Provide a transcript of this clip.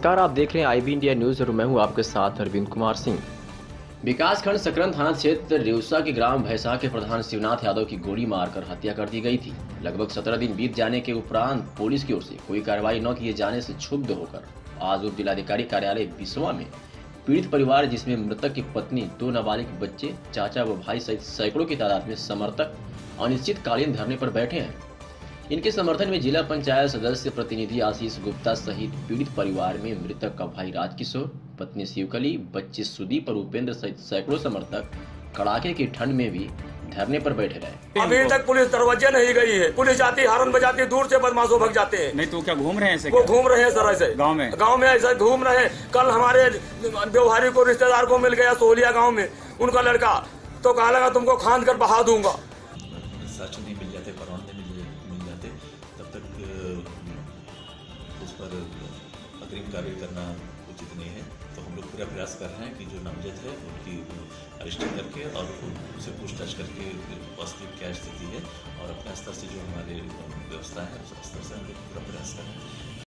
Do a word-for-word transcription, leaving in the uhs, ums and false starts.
नमस्कार, आप देख रहे हैं आई बी इंडिया न्यूज़ और मैं हूं आपके साथ अरविंद कुमार सिंह। विकासखंड सकरन थाना क्षेत्र रेउसा के ग्राम भैसा के प्रधान शिवनाथ यादव की गोली मारकर हत्या कर दी गई थी। लगभग सत्रह दिन बीत जाने के उपरांत पुलिस की ओर से कोई कार्रवाई न किए जाने से क्षुब्ध होकर आज उप जिलाधिकारी कार्यालय बिसवा में पीड़ित परिवार, जिसमें मृतक की पत्नी, दो नाबालिग बच्चे, चाचा व भाई सहित सैकड़ों की तादाद में समर्थक अनिश्चितकालीन धरने पर बैठे हैं। इनके समर्थन में जिला पंचायत सदस्य प्रतिनिधि आशीष गुप्ता सहित पीड़ित परिवार में मृतक का भाई राजकिशोर, पत्नी शिवकली, बच्चे सुदीप और उपेंद्र सहित सैकड़ों समर्थक कड़ाके की ठंड में भी धरने पर बैठे रहे। अभी तक पुलिस दरवाजे नहीं गई है। पुलिस आती, हारन बजाती, दूर से बदमाशों भग जाते हैं। नहीं तो क्या घूम रहे हैं ऐसे? वो घूम रहे हैं सर, ऐसे गांव में गांव में ऐसे घूम रहे हैं। कल हमारे व्यवहारी को रिश्तेदार को मिल गया सोलिया गांव में उनका लड़का, तो कहा लगा तुमको खान कर बहा दूंगा। सच नहीं मिल जाते, प्रमाण नहीं मिल मिल जाते तब तक उस पर अग्रिम कार्य करना उचित नहीं है। तो हम लोग पूरा प्रयास कर रहे हैं कि जो नामजद है उनकी अरेस्टिंग करके और उनसे पूछताछ करके वास्तविक क्या स्थिति है और अपने स्तर से जो हमारे व्यवस्था है उस स्तर से हम लोग पूरा प्रयास कर रहे हैं।